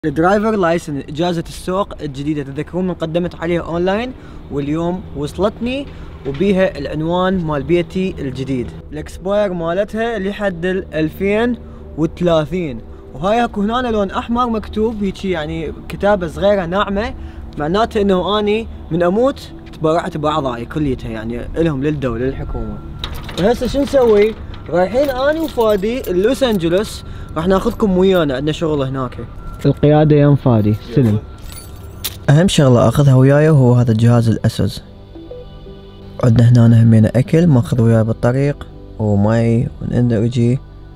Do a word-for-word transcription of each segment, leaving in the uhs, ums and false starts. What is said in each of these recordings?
الدرايفر لايسن إجازة السوق الجديدة، تذكرون من قدمت عليها أونلاين واليوم وصلتني وبيها العنوان مال بيتي الجديد. الإكسباير مالتها لحد ألفين وثلاثين، وهاي اكو هنا لون أحمر مكتوب هيجي يعني كتابة صغيرة ناعمة، معناته إنه أني من أموت تبرعت بأعضائي كليتها، يعني إلهم للدولة للحكومة. وهسه شو نسوي؟ رايحين أنا وفادي لوس أنجلوس، راح ناخذكم ويانا، عندنا شغل هناك. القيادة يا فادي، سلم. أهم شغلة آخذها وياي وهو هذا الجهاز الأسوس. عندنا هنا همينة أكل ماخذ وياي بالطريق، ومي وإنرجي.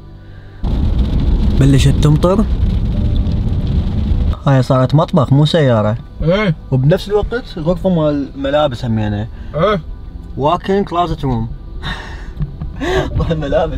بلشت تمطر، هاي صارت مطبخ مو سيارة. ايه. وبنفس الوقت غرفة مال ملابس همينة. ايه. واكن كلازت روم. مال ملابس.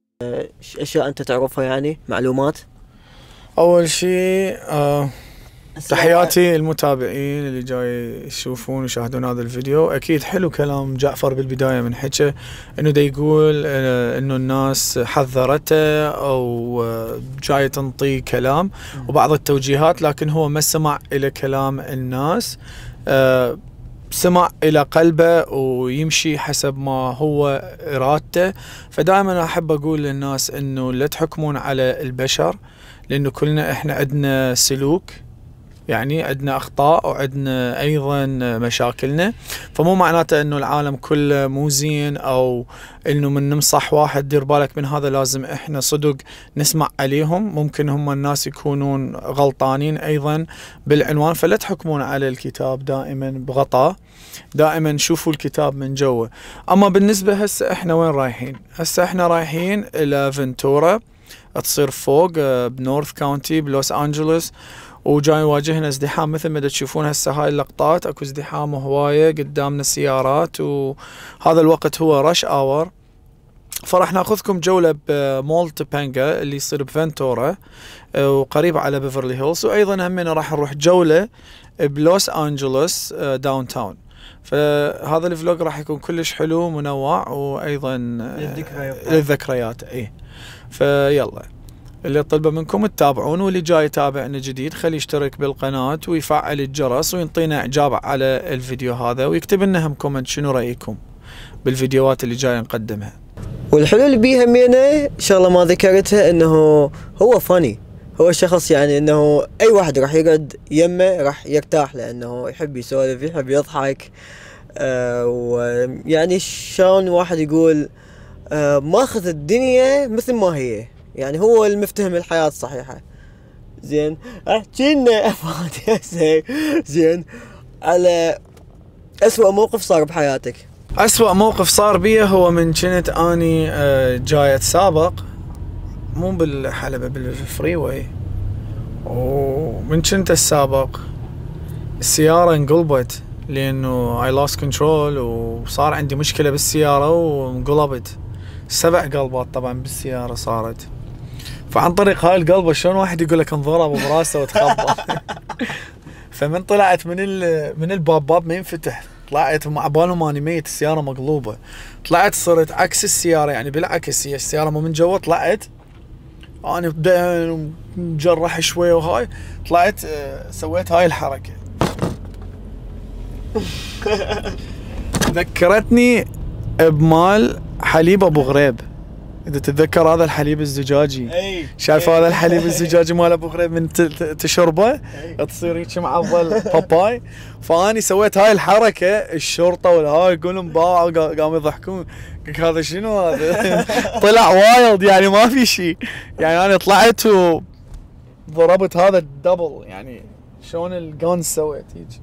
ايش اشياء انت تعرفها يعني معلومات؟ اول شيء آه تحياتي المتابعين اللي جاي يشوفون ويشاهدون هذا الفيديو. اكيد حلو كلام جعفر بالبدايه من حكى انه دا يقول انه الناس حذرته او جاي تنطي كلام وبعض التوجيهات، لكن هو ما سمع الى كلام الناس، سمع الى قلبه ويمشي حسب ما هو ارادته. فدائما احب اقول للناس انه لا تحكمون على البشر، لانه كلنا احنا عندنا سلوك، يعني عندنا اخطاء وعندنا ايضا مشاكلنا. فمو معناته انه العالم كله مو زين او انه من نمصح واحد دير بالك من هذا، لازم احنا صدق نسمع عليهم. ممكن هم الناس يكونون غلطانين ايضا بالعنوان، فلا تحكمون على الكتاب دائما بغطاء، دائما شوفوا الكتاب من جوه. اما بالنسبه هسه احنا وين رايحين؟ هسه احنا رايحين الى فنتورا، تصير فوق بنورث كاونتي بلوس انجلوس، وجاي يواجهنا ازدحام مثل ما تشوفون هسه هاي اللقطات. اكو ازدحام هوايه قدامنا سيارات، وهذا الوقت هو رش اور. فراح ناخذكم جوله بمول توبانجا اللي يصير بفنتورا وقريب على بيفرلي هيلز، وايضا همنا راح نروح جوله بلوس انجلوس داون تاون. فهذا الفلوج راح يكون كلش حلو منوع وايضا للذكريات. اي فيلا اللي طلبه منكم تتابعون، واللي جاي يتابعنا جديد خلي يشترك بالقناة ويفعل الجرس وينطينا اعجاب على الفيديو هذا، ويكتب لنا هم كومنت شنو رأيكم بالفيديوهات اللي جاي نقدمها. والحلو اللي بيها مينا ان شاء الله ما ذكرتها، انه هو فاني، هو شخص يعني انه اي واحد راح يقعد يمه راح يرتاح، لانه يحب يسولف يحب يضحك. آه ويعني شلون واحد يقول آه ماخذ الدنيا مثل ما هي، يعني هو المفتهم الحياة الصحيحة. زين احكي لنا افادي زين على اسوأ موقف صار بحياتك. اسوأ موقف صار بي هو من كنت اني جاي اتسابق، مو بالحلبة بالفري واي، ومن كنت السابق السيارة انقلبت لانه اي لاست كنترول، وصار عندي مشكلة بالسيارة وانقلبت. سبع قلبات طبعا بالسيارة صارت. فعن طريق هاي القلبة شلون واحد يقول لك انضرب براسه وتخبط. فمن طلعت من من الباب، باب ما ينفتح، طلعت مع بالهم اني ميت، السيارة مقلوبة. طلعت صرت عكس السيارة، يعني بالعكس، هي السيارة مو من جوا، طلعت انا بدأ مجرح شوية وهاي طلعت سويت هاي الحركة. ذكرتني بمال حليب ابو غريب، اذا تتذكر هذا الحليب الزجاجي. شايف هذا الحليب الزجاجي مال ابو غريب من تشربه تصير هيك معضل باباي. فاني سويت هاي الحركه، الشرطه والهاي يقولون باعوا، قاموا يضحكون، قلت هذا شنو هذا؟ طلع وايلد يعني ما في شيء، يعني انا طلعت وضربت هذا الدبل، يعني شلون الجون سويت هيك.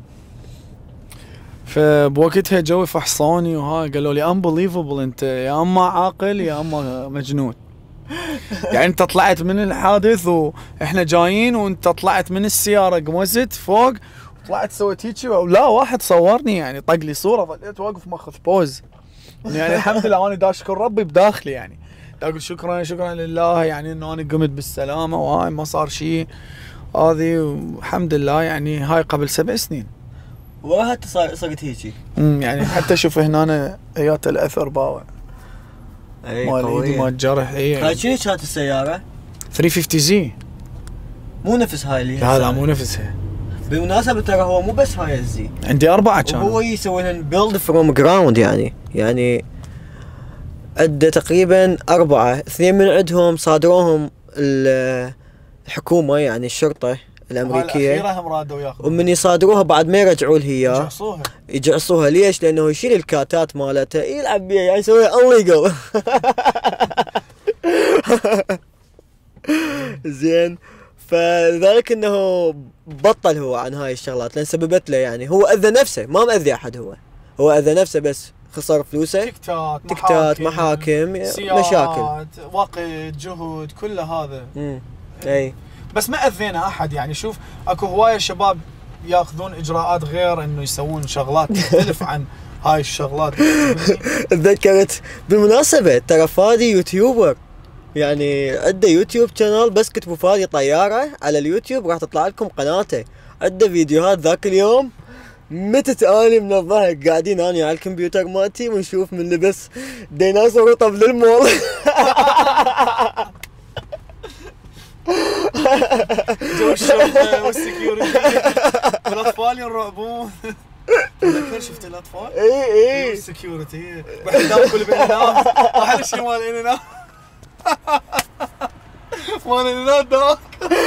فبوقتها جوي فحصوني وهاي قالوا لي unbelievable، انت يا اما عاقل يا اما مجنون. يعني انت طلعت من الحادث واحنا جايين، وانت طلعت من السياره قمزت فوق وطلعت سويت هيك، لا واحد صورني يعني طق لي صوره، ظليت واقف ماخذ بوز. يعني الحمد لله انا دا اشكر ربي بداخلي، يعني دا اقول شكرا شكرا لله، يعني انه انا قمت بالسلامه وهاي ما صار شيء. هذه والحمد لله، يعني هاي قبل سبع سنين. وراها انت صرت هيجي. امم يعني حتى شوف هنا أنا ايات الاثر باوع. اي مال ايدي مال الجرح. اي هاي شنو كانت السيارة؟ ثلاثمية وخمسين زي. مو نفس هاي اللي لا لا مو نفسها. بالمناسبة ترى هو مو بس هاي الزي، عندي أربعة كانوا. وهو يسوي لهم بيلد فروم جراوند، يعني يعني عنده تقريبا أربعة، اثنين من عندهم صادروهم الحكومة يعني الشرطة الأمريكية، ومن يصادروها بعد ما يرجعوا لها اياه يجعصوها يجعصوها. ليش؟ لأنه يشيل الكاتات مالتها يلعب بيها، يعني يسوي انليجل. زين، فلذلك انه بطل هو عن هاي الشغلات، لان سببت له، يعني هو اذى نفسه، ما مأذي احد، هو هو اذى نفسه بس، خسر فلوسه، تكتات تكتات محاكم, محاكم مشاكل، وقت، جهد، كل هذا. امم اي بس ما اذينا احد. يعني شوف اكو هوايه شباب ياخذون اجراءات غير انه يسوون شغلات تختلف عن هاي الشغلات. تذكرت بالمناسبة ترى فادي يوتيوبر، يعني عنده يوتيوب شانل، بس كتبوا فادي طيارة على اليوتيوب راح تطلع لكم قناته. عنده فيديوهات ذاك اليوم متت اني من الضحك، قاعدين اني على الكمبيوتر مالتي ونشوف من لبس ديناصور وطب للمول. جو الشرطة والسكيورتي والاطفال ينرعبون. تذكر شفت الاطفال؟ اي اي السكيورتي واحد كل بين ينام، احلى شيء مال ينام مال ينام ذاك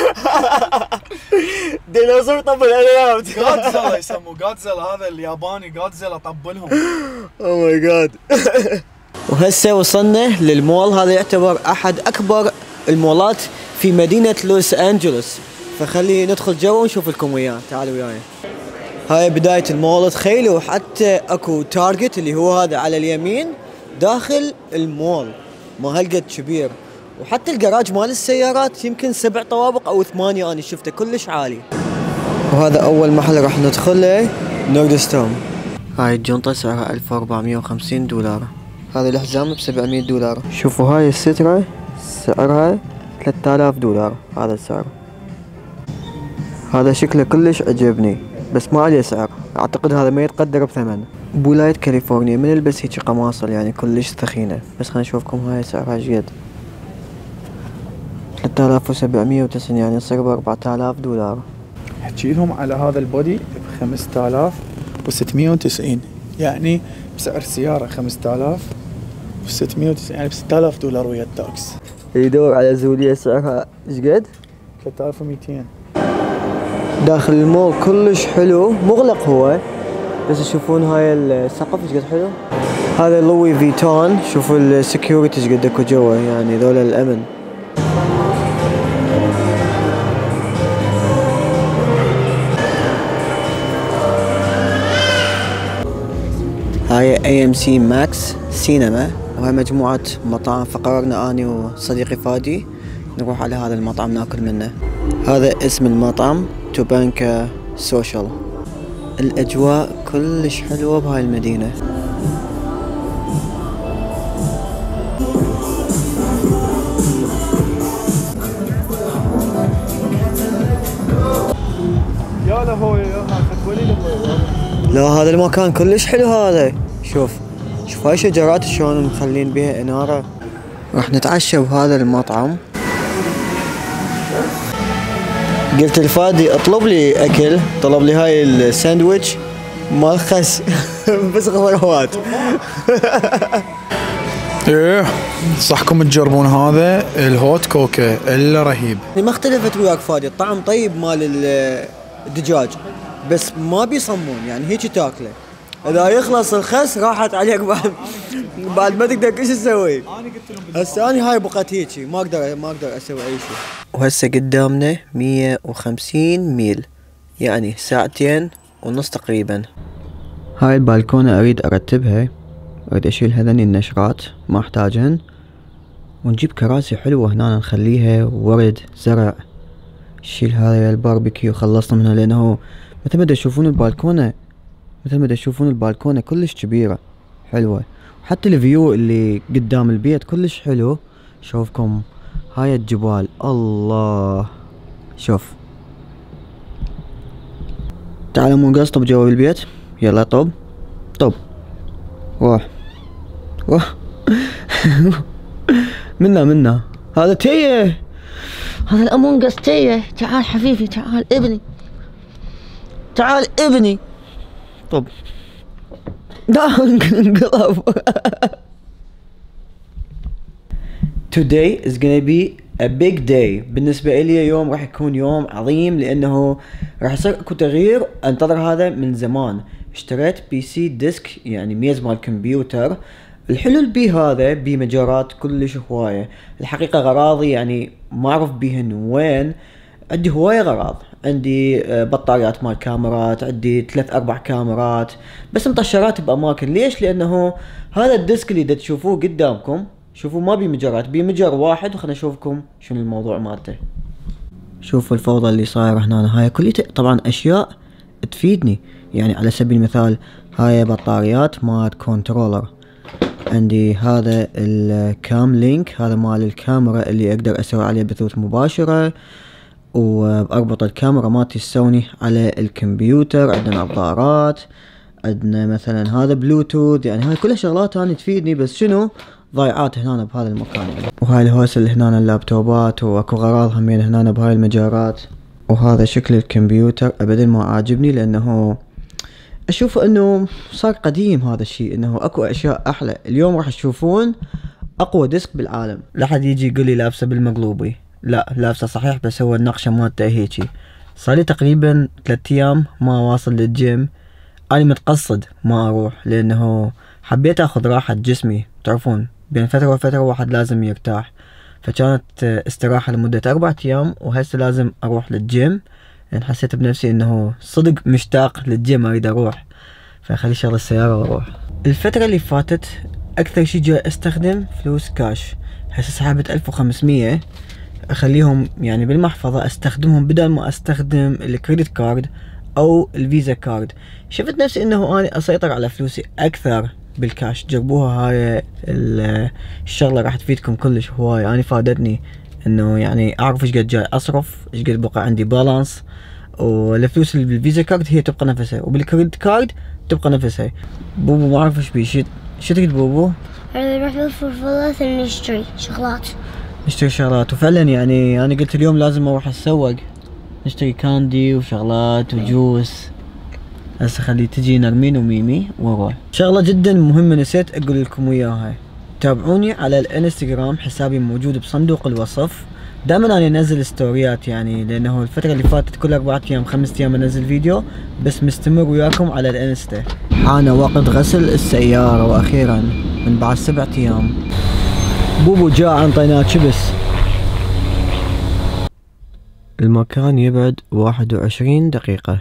ديناصور طب الالعاب. جادزيلا يسموه، جادزيلا هذا الياباني، جادزيلا طبلهم. اوه ماي جاد. وهسه وصلنا للمول، هذا يعتبر احد اكبر المولات في مدينة لوس انجلوس، فخلي ندخل جوا ونشوف لكم وياه، تعالوا وياي. هاي بداية المول، تخيلوا حتى اكو تارجت اللي هو هذا على اليمين داخل المول، ما هالقد كبير، وحتى الجراج مال السيارات يمكن سبع طوابق او ثمانية انا شفته كلش عالي. وهذا اول محل راح ندخله، نوردستون. هاي الجنطة سعرها ألف وأربعمية وخمسين دولار، هذا الحزام بسبعمية دولار. شوفوا هاي السترة سعرها ثلاثة آلاف دولار، هذا السعر. هذا شكله كلش عجبني بس ما عليه سعر، اعتقد هذا ما يتقدر بثمن. بولاية كاليفورنيا من البس هيك قماصل يعني كلش ثخينة، بس خلينا نشوفكم هاي سعرها شقد. ثلاثة آلاف وسبعمية وتسعين يعني يصير بأربعة آلاف دولار. احكي لهم على هذا البودي بخمسة آلاف وستمية وتسعين، يعني بسعر سيارة خمسة آلاف وستمية وتسعين، يعني بستة آلاف دولار ويا التاكس. يدور على زولية سعرها شقد؟ ثلاثة آلاف ومئتين. داخل المول كلش حلو، مغلق هو بس تشوفون هاي السقف شقد حلو. هذا لوي فيتون، شوفوا السكيورتي شقد اكو جوا، يعني ذولا الامن. هاي اي ام سي ماكس سينما، وهي مجموعة مطاعم، فقررنا اني وصديقي فادي نروح على هذا المطعم ناكل منه. هذا اسم المطعم توبانكا سوشيال. الاجواء كلش حلوة بهاي المدينة. يا لهو يا خلولي لا هذا المكان كلش حلو هذا، شوف شوف هاي شجرات شلون مخلين بيها انارة. راح نتعشى بهذا المطعم. قلت لفادي اطلب لي اكل، طلب لي هاي الساندويتش مال خس بس خضروات. ايه صحكم تجربون هذا الهوت كوكا الا رهيب. ما اختلفت وياك فادي، الطعم طيب مال الدجاج بس ما بيصمون، يعني هيك تاكله، اذا يخلص الخس راحت عليك بعد بعد ما تقدر ايش تسوي. هسه اني هاي بقت هيجي، ما اقدر ما اقدر اسوي اي شيء. وهسه قدامنا مية وخمسين ميل، يعني ساعتين ونص تقريبا. هاي البالكونة اريد ارتبها، اريد اشيل هذني النشرات ما احتاجهن، ونجيب كراسي حلوة هنا نخليها ورد زرع. شيل هذا الباربيكيو خلصنا منها، لانه مثل ما تشوفون البالكونة مثل ما تشوفون البالكونة كلش كبيرة حلوة، وحتى الفيو اللي قدام البيت كلش حلو. شوفكم هاي الجبال، الله شوف. تعالوا منقص طب جوا البيت، يلا طب طب روح روح. منا منا هذا تيه، هذا الامونجس تيه. تعال حبيبي تعال ابني، تعال ابني. طب لا انقلب. Today is gonna be a big day. بالنسبة إلي يوم راح يكون يوم عظيم، لأنه راح يصير اكو تغيير انتظر هذا من زمان. اشتريت بي سي ديسك، يعني ميز مال كمبيوتر. الحلو بي هذا بي مجارات كلش هواية، الحقيقة غراضي يعني ما اعرف بيهن وين. عندي هواية غراض، عندي بطاريات مال كاميرات، عندي ثلاث اربع كاميرات، بس مطشرات باماكن. ليش؟ لانه هذا الديسك اللي دا تشوفوه قدامكم، شوفوا ما بي مجرات، بي مجر واحد، وخلنا نشوفكم شنو الموضوع مالته. شوفوا الفوضى اللي صايرة هنا، هاي كلها طبعا اشياء تفيدني. يعني على سبيل المثال هاي بطاريات مال كنترولر، عندي هذا الكام لينك، هذا مال الكاميرا اللي اقدر اسوي عليه بثوث مباشرة، واربط الكاميرا مالتي السوني على الكمبيوتر. عندنا نظارات، عندنا مثلا هذا بلوتوث، يعني هاي كلها شغلات اني تفيدني، بس شنو ضايعات هنا بهذا المكان. وهاي الهوس اللي هنا اللابتوبات، واكو غراض همين هنا بهاي المجارات. وهذا شكل الكمبيوتر ابدا ما عاجبني، لانه اشوف انه صار قديم هذا الشيء، انه اكو اشياء احلى. اليوم راح تشوفون اقوى ديسك بالعالم. لا حد يجي يقول لي لابسه بالمقلوبي، لا لابسه صحيح، بس هو النقشه مالته هيجي. صار لي تقريبا ثلاث ايام ما واصل للجيم. انا متقصد ما اروح، لانه حبيت اخذ راحه جسمي. تعرفون بين فتره وفتره واحد لازم يرتاح، فكانت استراحه لمده اربع ايام، وهسه لازم اروح للجيم، لان حسيت بنفسي انه صدق مشتاق للجيم، اريد اروح. فخلي شغل السياره واروح. الفتره اللي فاتت اكثر شي جاي استخدم فلوس كاش. هسه سحبت الف وخمسمية اخليهم يعني بالمحفظه، استخدمهم بدل ما استخدم الكريدت كارد او الفيزا كارد. شفت نفسي انه انا اسيطر على فلوسي اكثر بالكاش. جربوها هاي الشغله راح تفيدكم كلش هواي. انا فادتني انه يعني اعرف ايش قد جاي اصرف، ايش قد بقى عندي بالانس. والفلوس اللي بالفيزا كارد هي تبقى نفسها، وبالكريدت كارد تبقى نفسها. بوبو ما اعرف ايش بيه. شو شو تريد بوبو؟ نروح للفلفلات نشتري شغلات. نشتري شغلات، وفعلا يعني انا قلت اليوم لازم اروح اتسوق، نشتري كاندي وشغلات وجوس. هسه خلي تجي نرمين وميمي واروح. شغله جدا مهمه نسيت اقول لكم وياها، تابعوني على الانستغرام، حسابي موجود بصندوق الوصف. دائما انا انزل ستوريات، يعني لانه الفتره اللي فاتت كل اربعة ايام خمس ايام انزل فيديو، بس مستمر وياكم على الانستا. حان وقت غسل السياره، واخيرا من بعد سبعة ايام بوبو جاء انطيناه شبس. المكان يبعد واحد وعشرين دقيقة.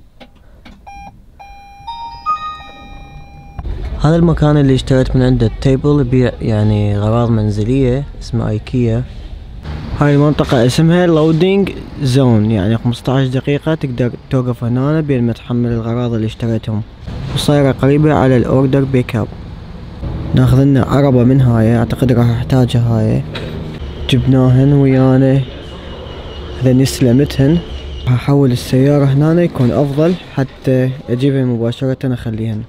هذا المكان اللي اشتريت من عنده التيبل، يبيع يعني غراض منزلية، اسمه ايكيا. هاي المنطقة اسمها لودينج زون، يعني خمسة عشر دقيقة تقدر توقف هنا بين ما تحمل الغراض اللي اشتريتهم، وصايرة قريبة على الاوردر بيك اب. ناخذ لنا عربة من هاي، اعتقد راح احتاجها هاي. جبناهن ويانا، هذني استلمتهن. راح احول السيارة هنا يكون افضل حتى اجيبهن مباشرة اخليهن.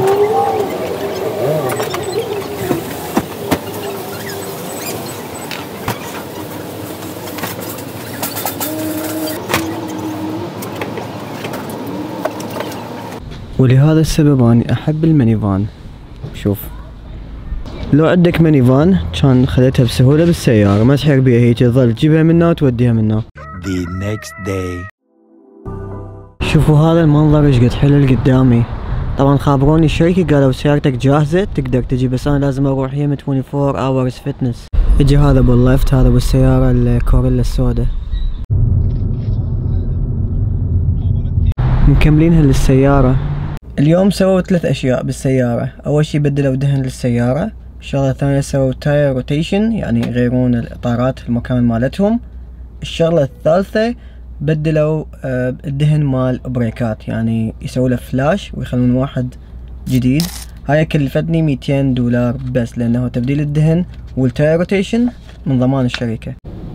ولهذا السبب اني احب المينيفان. شوف، لو عندك مينيفان كان خذيتها بسهولة بالسيارة، ما تحير بيها هيك، تظل تجيبها منا وتوديها منا. The next day. شوفوا هذا المنظر ايش قد حلو اللي قدامي. طبعا خابروني الشركة قالوا سيارتك جاهزة تقدر تجي، بس انا لازم اروح يم أربعة وعشرين hours فتنس. اجي هذا بالليفت، هذا بالسيارة الكوريلا السوداء. مكملينها للسيارة. اليوم سووا ثلاث اشياء بالسيارة. اول شي بدلوا دهن للسيارة. الشغلة الثانية سووا تاير روتيشن، يعني يغيرون الاطارات في المكان مالتهم. الشغلة الثالثة بدلوا آه الدهن مال بريكات، يعني يسووا له فلاش ويخلون واحد جديد. هاي كلفتني ميتين دولار بس، لانه تبديل الدهن والتاير روتيشن من ضمان الشركة.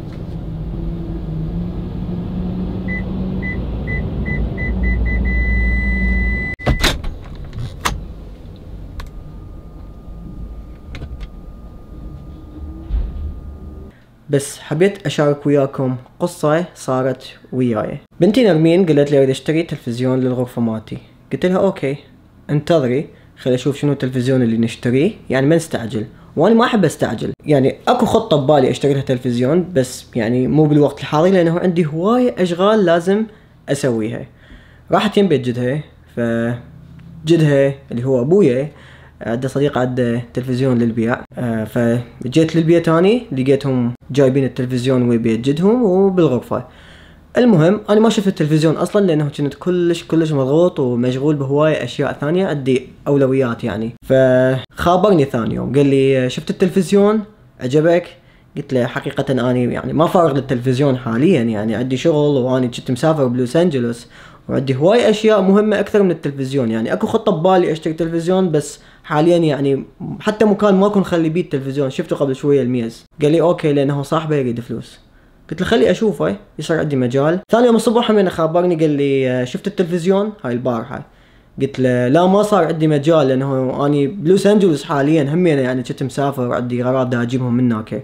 بس حبيت اشارك وياكم قصة صارت وياي. بنتي نرمين قالت لي اريد اشتري تلفزيون للغرفة مالتي. قلت لها اوكي انتظري خلي اشوف شنو التلفزيون اللي نشتريه، يعني ما نستعجل، وانا ما احب استعجل. يعني اكو خطة ببالي اشتري لها تلفزيون، بس يعني مو بالوقت الحالي، لانه عندي هواية اشغال لازم اسويها. راحت يم بيت جدها، فجدها اللي هو ابويا عنده صديق عنده تلفزيون للبيع. آه فجيت للبيت اني لقيتهم جايبين التلفزيون وبيت جدهم وبالغرفة. المهم انا ما شفت التلفزيون اصلا، لانه كنت كلش كلش مضغوط ومشغول بهواية اشياء ثانية، عندي اولويات يعني. فخابرني ثاني يوم قال لي شفت التلفزيون عجبك؟ قلت له حقيقة اني يعني ما فارغ للتلفزيون حاليا، يعني عندي شغل واني كنت مسافر بلوس انجلوس، وعندي هواي اشياء مهمة اكثر من التلفزيون. يعني اكو خطة ببالي اشتري تلفزيون، بس حاليا يعني حتى مكان ما اكون خلي بيه التلفزيون. شفته قبل شوية الميز. قال لي اوكي، لانه صاحبه يريد فلوس. قلت له خلي اشوفه يصير عندي مجال. ثاني يوم الصبح هم خابرني قال لي شفت التلفزيون هاي البارحه؟ قلت له لا ما صار عندي مجال لانه اني بلوس انجلوس حاليا هم يعني كنت مسافر وعندي غراض دا اجيبهم من هناك.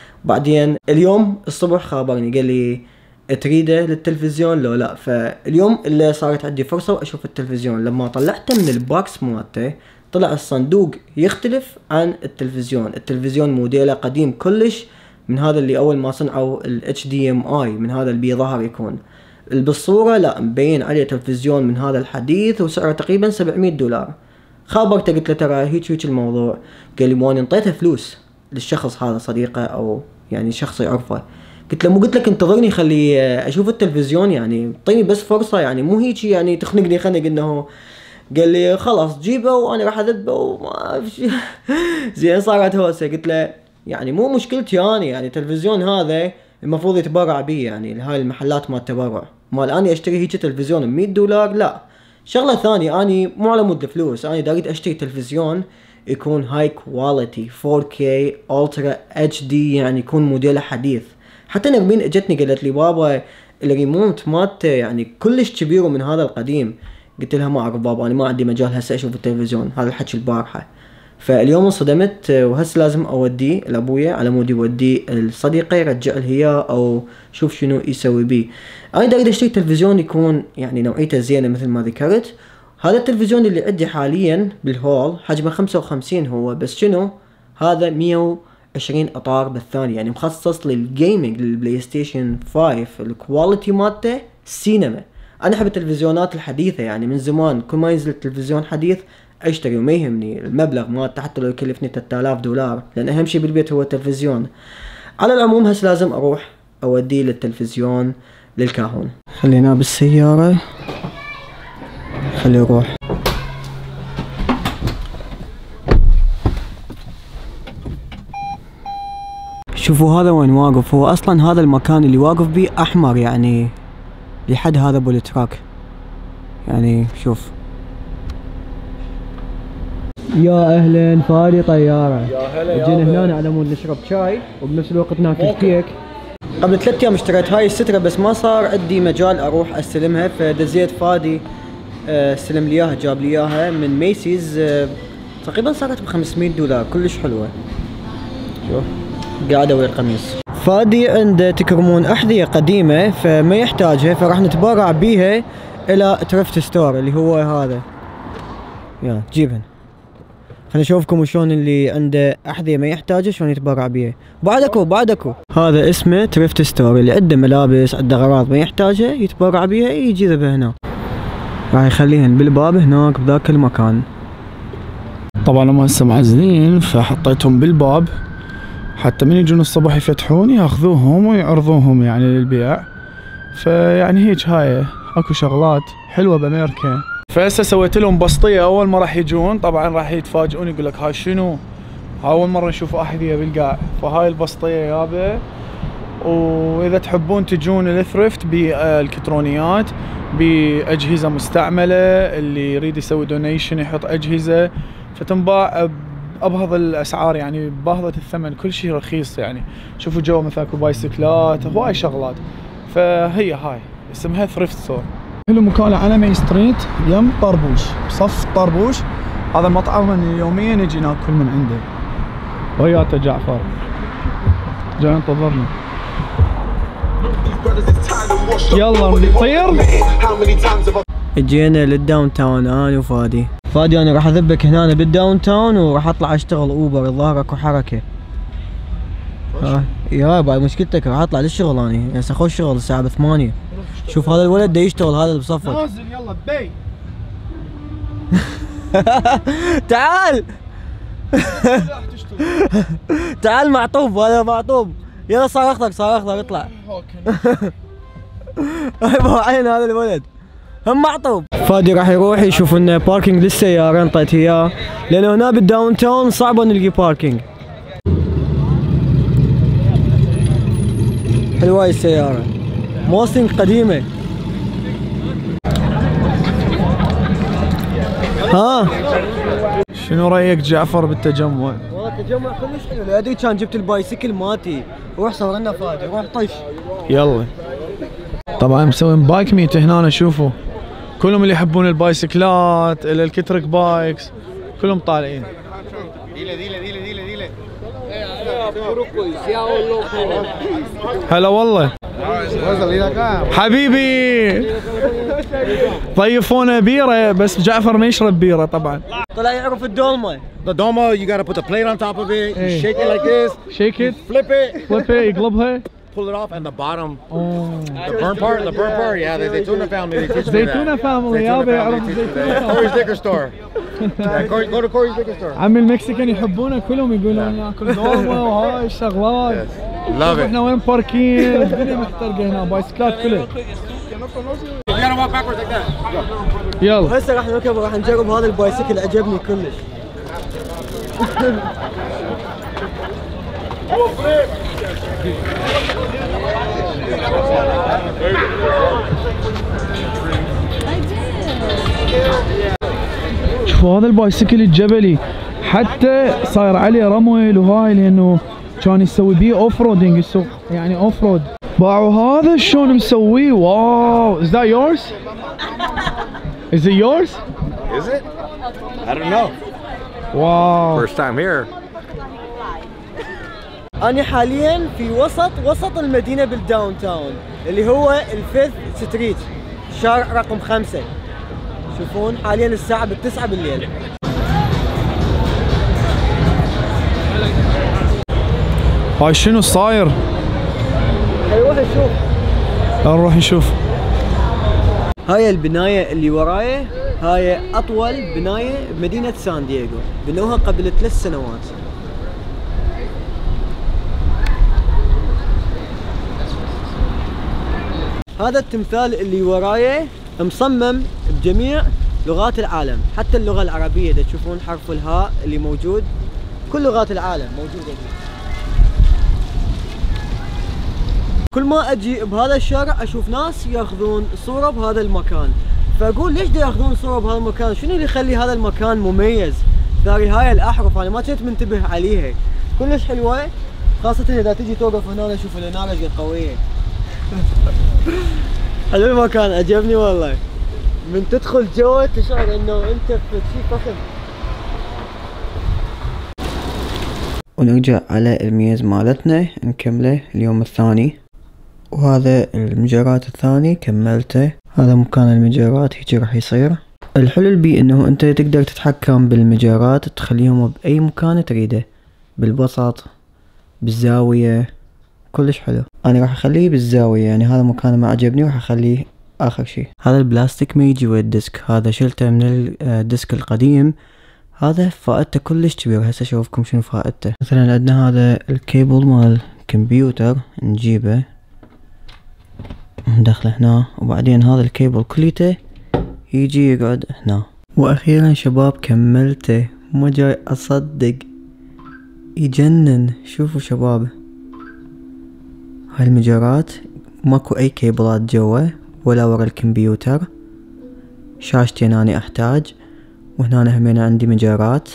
بعدين اليوم الصبح خابرني قال لي تريده للتلفزيون لو لا. فاليوم اللي صارت عندي فرصه واشوف التلفزيون. لما طلعته من الباكس مالته طلع الصندوق يختلف عن التلفزيون. التلفزيون موديله قديم كلش من هذا اللي اول ما صنعوا ال إتش دي إم آي، من هذا اللي بظهر يكون بالصورة لا مبين عليه تلفزيون من هذا الحديث وسعره تقريبا سبعمية دولار. خابرته قلت له ترى هيك هيك الموضوع. قال لي وانا انطيته فلوس للشخص هذا صديقه او يعني شخص يعرفه. قلت له مو قلت لك انتظرني خلي اشوف التلفزيون يعني اعطيني بس فرصة يعني مو هيك يعني تخنقني خنق انه. قال لي خلاص جيبه وانا راح اذبه وما في زين صارت هوسه. قلت له يعني مو مشكلتي انا يعني التلفزيون هذا المفروض يتبرع بيه يعني هاي المحلات مال التبرع. مال اني اشتري هيك تلفزيون بمية دولار لا. شغله ثانيه اني مو على مود الفلوس، اني دا اريد اشتري تلفزيون يكون هاي كواليتي فور كي الترا اتش دي يعني يكون موديله حديث. حتى نرمين اجتني قالت لي بابا الريموت مالته يعني كلش كبير من هذا القديم. قلت لها ما اعرف بابا انا ما عندي مجال هسه اشوف التلفزيون. هذا الحكي البارحه. فاليوم انصدمت وهسه لازم اوديه لابويا على مود يوديه الصديقه يرجع له اياه او شوف شنو يسوي بيه. انا دا اريد اشتري تلفزيون يكون يعني نوعيته زينه مثل ما ذكرت. هذا التلفزيون اللي عندي حاليا بالهول حجمه خمسة وخمسين هو، بس شنو هذا مية وعشرين اطار بالثانيه يعني مخصص للجيمنج للبلاي ستيشن خمسة. الكواليتي مالته سينما. انا احب التلفزيونات الحديثه يعني من زمان كل ما ينزل التلفزيون حديث اشتري وما يهمني المبلغ مالته حتى لو يكلفني ثلاثة آلاف دولار لان اهم شيء بالبيت هو التلفزيون. على العموم هسه لازم اروح اوديه للتلفزيون للكاهون. خلينا بالسيارة خلي يروح. شوفوا هذا وين واقف. هو اصلا هذا المكان اللي واقف بيه احمر يعني لحد هذا بولتراك يعني شوف. يا اهلا فادي طياره. يا هلا. جينا هنا على مود نشرب شاي وبنفس الوقت ناكل كيك. قبل ثلاث ايام اشتريت هاي السترة بس ما صار عندي مجال اروح استلمها فدزيت فادي استلم لي اياها جاب لي اياها من ميسيز تقريبا صارت ب خمسمية دولار كلش حلوه. شوف قاعده ويا القميص. فادي عنده تكرمون احذيه قديمه فما يحتاجها فراح نتبرع بيها الى ترفت ستور اللي هو هذا. يلا جيبهن خليني اشوفكم شلون اللي عنده احذيه ما يحتاجها شلون يتبرع بيها. بعدكو بعدكو هذا اسمه ترفت ستور اللي عنده ملابس عنده اغراض ما يحتاجها يتبرع بيها يجي يذبها هنا. راح يخليهن بالباب هناك بذاك المكان. طبعا هم هسه معزلين فحطيتهم بالباب حتى من يجون الصبح يفتحون ياخذوهم ويعرضوهم يعني للبيع. فيعني هيك هاي اكو شغلات حلوه بامريكا. فهسه سويت لهم بسطيه اول ما راح يجون طبعا راح يتفاجئون يقول لك هاي شنو؟ اول مره نشوف احذيه بالقاع. فهاي البسطيه يابا. واذا تحبون تجون الثريفت بالكترونيات باجهزه مستعمله اللي يريد يسوي دونيشن يحط اجهزه فتنباع بابهض الاسعار يعني باهظه الثمن كل شيء رخيص يعني. شوفوا جوا مثلا اكو بايسكلات هواي شغلات. فهي هاي اسمها ثريفت ستور. حلو مكان على مين ستريت يم طربوش بصف طربوش. هذا المطعم من يوميا نجي ناكل من عنده. وياته جعفر جاي ينتظرنا. يلا نطير. اجينا للداون تاون انا وفادي. فادي انا راح اذبك هنا بالداون تاون وراح اطلع اشتغل اوبر الظاهر اكو حركه. ها يا باي مشكلتك راح اطلع للشغل اني هسه اخوش شغل الساعه بثمانية. شوف هذا الولد دا يشتغل هذا اللي بصفك. نازل يلا بي. تعال تعال معطوب هذا معطوب. يلا صار اخضر صار اخضر اطلع. هاي عين هذا الولد هم معطوب. فادي راح يروح يشوف لنا باركينج للسياره انطيت اياه لانه هنا بالداون تاون صعب نلقي باركينج. حلوه هاي السياره موستنج قديمه. ها شنو رايك جعفر بالتجمع؟ والله التجمع كلش حلو. ادري كان جبت البايسكل مالتي روح صور لنا فادي روح طش يلا. طبعا مسوين بايك ميت هنا، شوفوا كلهم اللي يحبون البايسكلات الكتريك بايكس كلهم طالعين. هلا والله حبيبي، ضيفونا بيرة بس جعفر ما يشرب بيرة طبعا. طلع يعرف الدولمة. The dolma, you gotta put the plate on top of it, you Hey. shake it like this, Shake it, flip it, flip it، يقلبها. pull it off, and the bottom, Oh. the burnt part, the burnt part, yeah, the Zaytuna family, they teach me that. زيتونة family، يابا Zaytuna يعرف family teach me زيتونة. that. Corey's liquor store. Yeah, Corey, go to Corey's liquor store. عمي المكسيكان يحبونه كلهم، يقولون ناكل دومة وهاي الشغلات. Love it. احنا وين باركين؟ الدنيا محترقة هنا، بايسكلات كلها. You gotta walk backwards like that. يلا. هسه راح نركب راح نجرب هذا البايسكل، عجبني كلش. شوفوا هذا البايسكل الجبلي، حتى صاير عليه رمل وهاي، لانه كان يسوي بيه اوف رودنج، السوق يعني اوف رود. باعوا هذا شلون مسويه، واو. Is that yours? Is it yours? Is it? I don't know. واو. First time here. أنا حاليا في وسط وسط المدينة بالداون تاون اللي هو الفيث ستريت، شارع رقم خمسة. شوفون حاليا الساعة بالتسعة بالليل. هاي شنو صاير؟ نروح نشوف. نروح نشوف. هاي البناية اللي وراي هاي أطول بناية بمدينة سان دييغو، بنوها قبل ثلاث سنوات. هذا التمثال اللي وراي مصمم بجميع لغات العالم، حتى اللغة العربية اذا تشوفون حرف الهاء اللي موجود، كل لغات العالم موجودة هنا. كل ما اجي بهذا الشارع اشوف ناس ياخذون صورة بهذا المكان، فاقول ليش دا ياخذون صورة بهذا المكان؟ شنو اللي يخلي هذا المكان مميز؟ ثاني هاي الاحرف انا ما كنت منتبه عليها، كلش حلوة، خاصة اذا تجي توقف هنا شوف الانارة قد قوية. حلو المكان، عجبني والله. من تدخل جوا تشعر انه انت في شيء فخم. ونرجع على الميز مالتنا نكمله اليوم الثاني، وهذا المجرات الثاني كملته. هذا مكان المجرات هيجي راح يصير. الحلو بيه انه انت تقدر تتحكم بالمجرات تخليهم باي مكان تريده، بالوسط، بالزاوية، كلش حلو. انا راح اخليه بالزاوية، يعني هذا مكان ما عجبني راح اخليه اخر شيء. هذا البلاستيك ما يجي ويا الديسك، هذا شلته من الديسك القديم، هذا فائدته كلش كبير. هسه اشوفكم شنو فائدته. مثلا عندنا هذا الكيبل مال الكمبيوتر نجيبه ندخله هنا، وبعدين هذا الكيبل كليته يجي يقعد هنا. واخيرا شباب كملته، ما جاي اصدق، يجنن. شوفوا شباب هاي المجرات ماكو اي كيبلات جوا ولا ورا الكمبيوتر، شاشتين اني احتاج، وهنا همين عندي مجرات،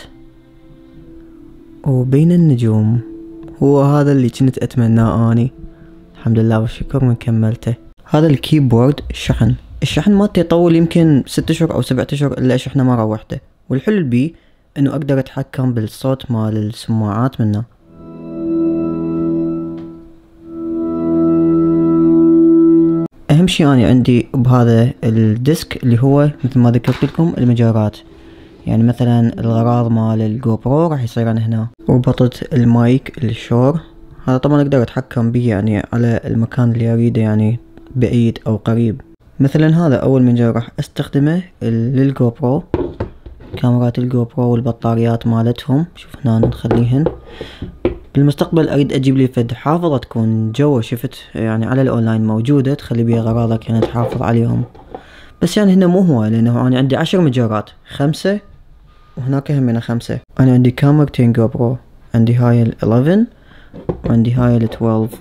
وبين النجوم. هو هذا اللي كنت اتمناه اني، الحمد لله والشكر من كملته. هذا الكيبورد شحن، الشحن مالته يطول يمكن ست اشهر او سبعة اشهر الا شحنه مرة واحدة. والحلو بيه انه اقدر اتحكم بالصوت مال السماعات منه. اهم شيء اني عندي بهذا الديسك اللي هو مثل ما ذكرت لكم المجارات، يعني مثلا الغراض مال الجو برو راح يصير أنا هنا، وربطت المايك الشور، هذا طبعا اقدر اتحكم به يعني على المكان اللي اريده، يعني بعيد او قريب. مثلا هذا اول منجر راح استخدمه للجو برو، كاميرات الجو برو والبطاريات مالتهم، شوف هنا نخليهن. بالمستقبل اريد اجيب لي فد حافظة تكون جوا، شفت يعني على الاونلاين موجودة تخلي بيها غراضك يعني تحافظ عليهم، بس يعني هنا مو هو، لانه انا عندي عشر مجرات، خمسة وهناك هم هنا خمسة. انا عندي كاميرتين جو برو، عندي هاي ال إحدى عشر وعندي هاي ال اثنا عشر.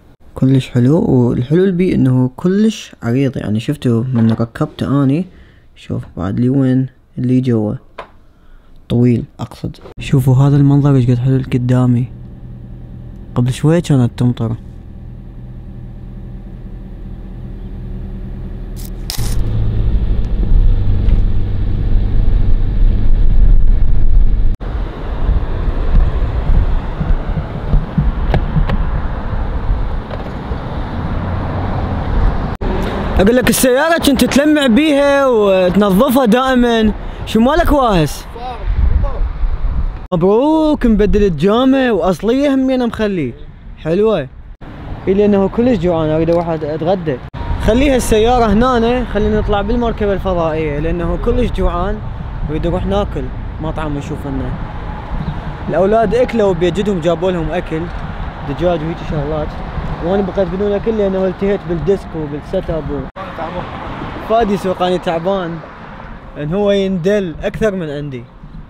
كلش حلو، والحلو بيه انه كلش عريض، يعني شفتوا من ركبته اني شوف بعد لي وين اللي جوا طويل اقصد. شوفوا هذا المنظر ايش قد حلو قدامي. قبل شوية كانت تمطر. اقول لك السيارة كنت تلمع بيها وتنظفها دائما، شو مالك واهس؟ مبروك مبدل جامة واصلية همينة مخليه حلوة. اي لانه كلش جوعان اريد اروح اتغدى. خليها السيارة هنا، خلينا نطلع بالمركبة الفضائية لانه كلش جوعان اريد اروح ناكل مطعم نشوف لنا. الاولاد اكلوا بيجدهم جابوا لهم اكل دجاج وهيك شغلات، وانا بقيت بدون اكل لانه التهيت بالديسك وبالسيت اب و... فادي سوقاني تعبان ان هو يندل اكثر من عندي.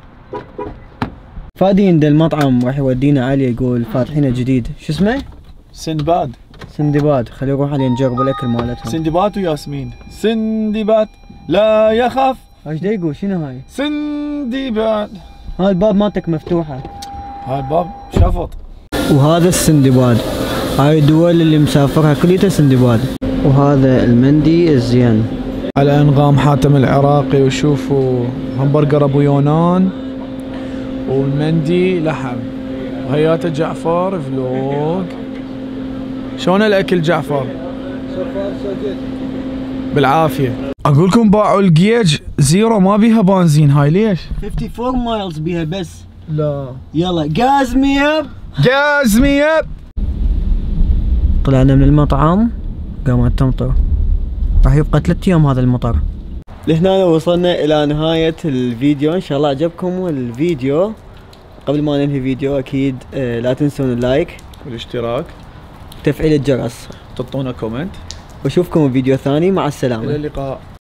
فادي يندل مطعم راح يودينا عليه، يقول فاتحينه جديد. شو اسمه؟ سندباد. سندباد. خلينا نروح عليه نجرب الاكل مالتهم. سندباد وياسمين. سندباد لا يخاف. ايش دا يقول؟ شنو هاي؟ سندباد. هاي الباب مالتك مفتوحه. هاي الباب شفط. وهذا السندباد، هاي الدول اللي مسافرها كليتها سندباد. وهذا المندي الزين على انغام حاتم العراقي. وشوفوا همبرجر ابو يونان والمندي لحم. وهياته جعفر فلوق. شلون الاكل جعفر؟ بالعافيه. اقول لكم باعوا الجيج زيرو ما بيها بنزين. هاي ليش؟ أربعة وخمسين مايلز بيها بس. لا يلا جاز مي اب جاز مي اب. طلعنا من المطعم قامت تمطر، راح يبقى ثلاث ايام هذا المطر. لهنا وصلنا الى نهاية الفيديو. ان شاء الله عجبكم الفيديو. قبل ما ننهي الفيديو اكيد آه لا تنسون اللايك والاشتراك وتفعيل الجرس، تعطونا كومنت، واشوفكم فيديو ثاني. مع السلامة. الى اللقاء.